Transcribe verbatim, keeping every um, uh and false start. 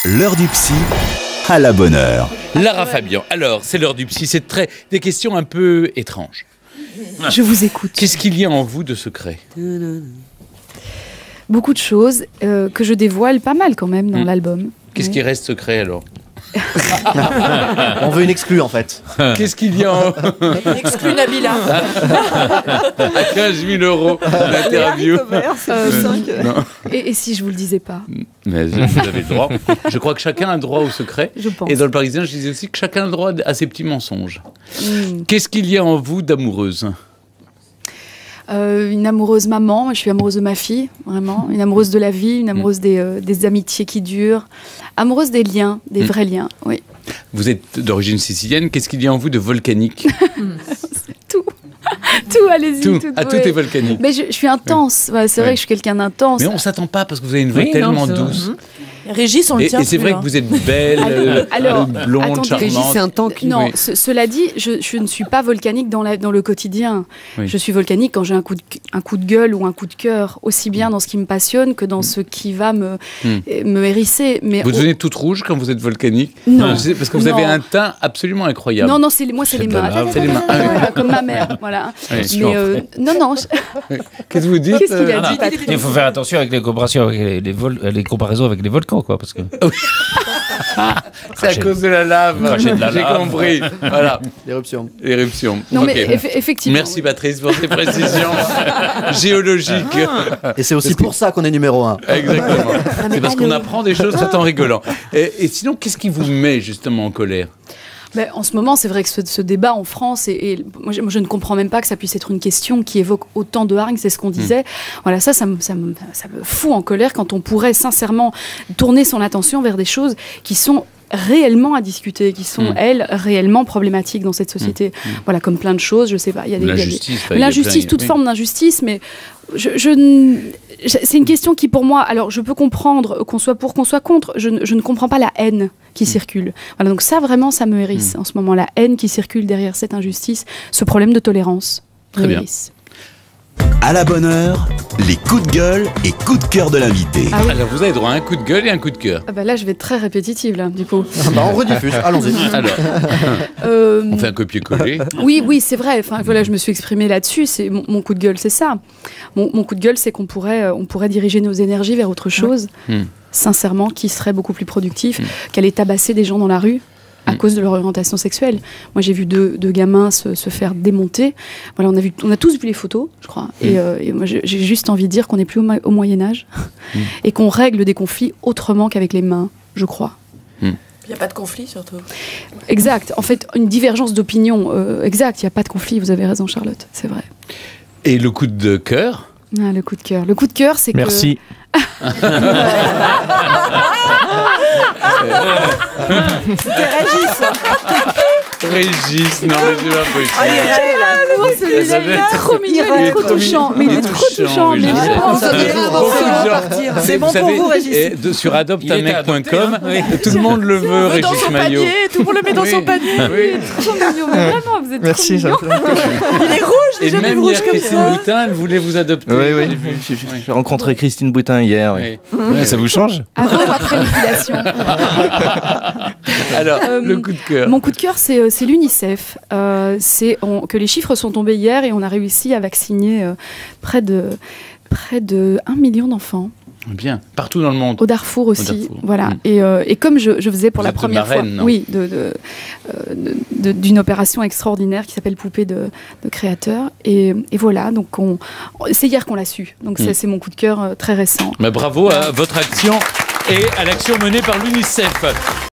L'heure du psy à la bonne heure. Lara Fabian, alors c'est l'heure du psy, c'est très des questions un peu étranges. Je vous écoute. Qu'est-ce qu'il y a en vous de secret? Beaucoup de choses euh, que je dévoile pas mal quand même dans Hum. l'album. Qu'est-ce Oui. qui reste secret alors? On veut une exclue en fait. Qu'est-ce qu'il y a en... Exclu Nabila. à quinze mille euros l'interview? Euh, Non. et, et si je vous le disais pas? Mais vous avez le droit. Je crois que chacun a le droit au secret. Je pense. Et dans le Parisien, je disais aussi que chacun a le droit à ses petits mensonges. Hum. Qu'est-ce qu'il y a en vous d'amoureuse? Euh, une amoureuse maman, moi, je suis amoureuse de ma fille, vraiment. Une amoureuse de la vie, une amoureuse des, euh, des amitiés qui durent. Amoureuse des liens, des Hum. vrais liens, oui. Vous êtes d'origine sicilienne. Qu'est-ce qu'il y a en vous de volcanique? Tout, tout, allez-y. Tout. tout, Ah, tout ouais. est volcanique. Mais je, je suis intense, ouais, c'est Ouais. vrai que je suis quelqu'un d'intense. Mais on s'attend pas parce que vous avez une voix Oui, tellement non, c'est vrai. douce. Régis, on le Et, tient et c'est plus, vrai hein. que vous êtes belle, euh, Alors, blonde, attendez. charmante. Régis, c'est un tank. Non, Oui. ce- cela dit, je, je ne suis pas volcanique dans, la, dans le quotidien. Oui. Je suis volcanique quand j'ai un coup, de, un coup de gueule ou un coup de cœur, aussi bien dans ce qui me passionne que dans ce qui va me, Mm. euh, me hérisser. Mais Vous au- devenez toute rouge quand vous êtes volcanique? Non. Je sais, parce que vous avez Non. un teint absolument incroyable. Non, non, c'est les- moi, c'est les de mains. la lave. C'est les mains. Voilà, comme ma mère, voilà. Oui. Mais euh, non, non. je- Qu'est-ce que vous dites? Qu'est-ce qu'il a euh, dit, Patrick? Il faut faire attention avec les comparaisons avec les, les, vol- les comparaisons avec les volcans, quoi, parce que C'est à cause de la lave. Cracher de la J'ai lave. compris. Voilà, L'éruption. éruption. Non, Ok. mais eff- effectivement. Merci Patrice pour ces précisions géologiques. Et c'est aussi pour ça qu'on est numéro un. Exactement. mais C'est parce qu'on allô. apprend des choses tout en rigolant. Et, et sinon, qu'est-ce qui vous met justement en colère? Mais en ce moment, c'est vrai que ce, ce débat en France, et, et moi, je, moi, je ne comprends même pas que ça puisse être une question qui évoque autant de hargne, c'est ce qu'on disait. Voilà, ça, ça me, ça, me, ça me fout en colère quand on pourrait sincèrement tourner son attention vers des choses qui sont réellement à discuter, qui sont, Mm. elles, réellement problématiques dans cette société. Mm. Voilà, comme plein de choses, je sais pas. Il y a des, il y a des- L'injustice. enfin, il y a L'injustice, plein- toute oui. forme d'injustice, mais je, je ne- je- c'est une question qui, pour moi, alors je peux comprendre qu'on soit pour, qu'on soit contre, je, ne- je ne comprends pas la haine qui circule. Voilà, donc ça, vraiment, ça me hérisse en ce moment, la haine qui circule derrière cette injustice, ce problème de tolérance. Très me bien. hérisse. À la bonne heure, les coups de gueule et coups de cœur de l'invité. Ah oui. Alors, vous avez droit à un coup de gueule et un coup de cœur. Ah bah là, je vais être très répétitive, là, du coup. Ah bah, on rediffuse, allons-y. Alors, Euh, on fait un copier-coller. Oui, oui, c'est vrai. Enfin, voilà, je me suis exprimée là-dessus. C'est mon, mon coup de gueule, c'est ça. Mon, mon coup de gueule, c'est qu'on pourrait, euh, on pourrait diriger nos énergies vers autre chose, Hmm. sincèrement, qui serait beaucoup plus productif Hmm. qu'aller tabasser des gens dans la rue à Hmm. cause de leur orientation sexuelle. Moi, j'ai vu deux, deux gamins se, se faire démonter. Voilà, on a vu, on a tous vu les photos, je crois. Et, euh, et moi, j'ai j'ai juste envie de dire qu'on n'est plus au, mo- au Moyen Âge Hmm. et qu'on règle des conflits autrement qu'avec les mains, je crois. Il n'y a pas de conflit, surtout. Exact. En fait, une divergence d'opinion. euh, exact. Il n'y a pas de conflit. Vous avez raison, Charlotte. C'est vrai. Et le coup de cœur? Ah, le coup de cœur. Le coup de cœur, c'est que... merci. C'était Régis. Régis, non mais c'est pas possible. Ah, il est Oh, celui-là, il est trop mignon, il est trop touchant. Mais il est trop touchant. oui, Mais je sais. vraiment, Ça, c'est- toujours. Beaucoup de gens- partir. C'est- C'est bon vous pour savez, vous, Régis. et de- sur adopte un Il était mec point com, adopté, hein. tout le monde le veut, On veut dans Régis son Maillot. panier, tout le monde le met dans Oui. son panier. Oui. trop mignon. Mais vraiment, vous êtes Merci, trop ça. mignon. Il est rouge, j'ai Et jamais même vu rouge hier, comme Christine ça. Boutin, elle voulait vous adopter. Oui, oui. J'ai vu. J'ai j'ai rencontré Christine Boutin hier. Oui. Oui. Ouais, ça vous change? Avant ou après l'épilation. Alors, Euh, le coup de cœur. Mon coup de cœur, c'est euh, c'est l'UNICEF. Euh, c'est on- que les chiffres sont tombés hier et on a réussi à vacciner euh, près de près de un million d'enfants. Bien, partout dans le monde. Au Darfour aussi, Darfour. voilà. Mm. Et, euh, et comme je, je faisais pour Vous la êtes de première marraine, fois, non oui, de, de, euh, de- de- d'une opération extraordinaire qui s'appelle Poupée de, de créateur. Et, et voilà, donc on, c'est hier qu'on l'a su. Donc Mm. c'est, c'est mon coup de cœur euh, très récent. Mais bravo à votre action et à l'action menée par l'UNICEF.